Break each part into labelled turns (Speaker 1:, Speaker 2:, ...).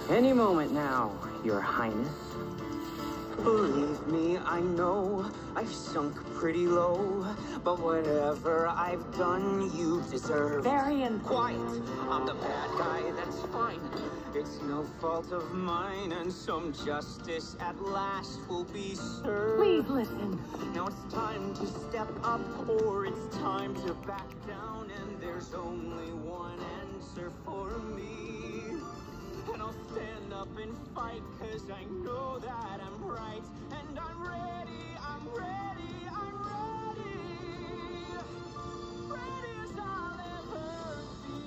Speaker 1: Any moment now, Your Highness. Believe me, I know I've sunk pretty low, but whatever I've done, you deserve.
Speaker 2: Varian.
Speaker 1: Quiet! I'm the bad guy, that's fine. It's no fault of mine, and some justice at last will be served.
Speaker 2: Please listen.
Speaker 1: Now it's time to step up, or it's time to back down, and there's only one answer for me. And I'll stand up and fight, 'cause I know that I'm right. And I'm ready, I'm ready, I'm ready. Ready as I'll ever be.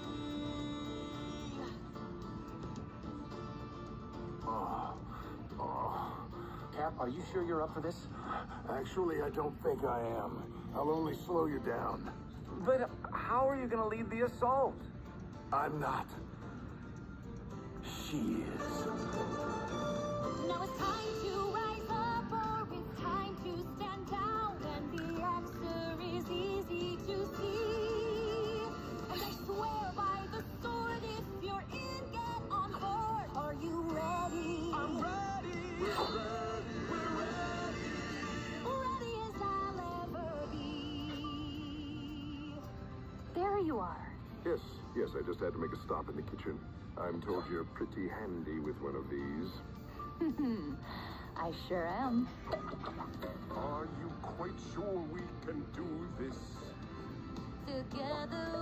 Speaker 3: Cap, are you sure you're up for this?
Speaker 4: Actually, I don't think I am. I'll only slow you down.
Speaker 3: But how are you gonna lead the assault?
Speaker 4: I'm not. She is.
Speaker 5: Now it's time to rise up, or it's time to stand down, and the answer is easy to see. And I swear by the sword, if you're in, get on board. Are you ready?
Speaker 1: I'm ready. We're ready. We're ready.
Speaker 5: Ready as I'll ever be.
Speaker 2: There you are.
Speaker 4: Yes, I just had to make a stop in the kitchen. I'm told you're pretty handy with one of these.
Speaker 2: I sure am.
Speaker 4: Are you quite sure we can do this?
Speaker 5: Together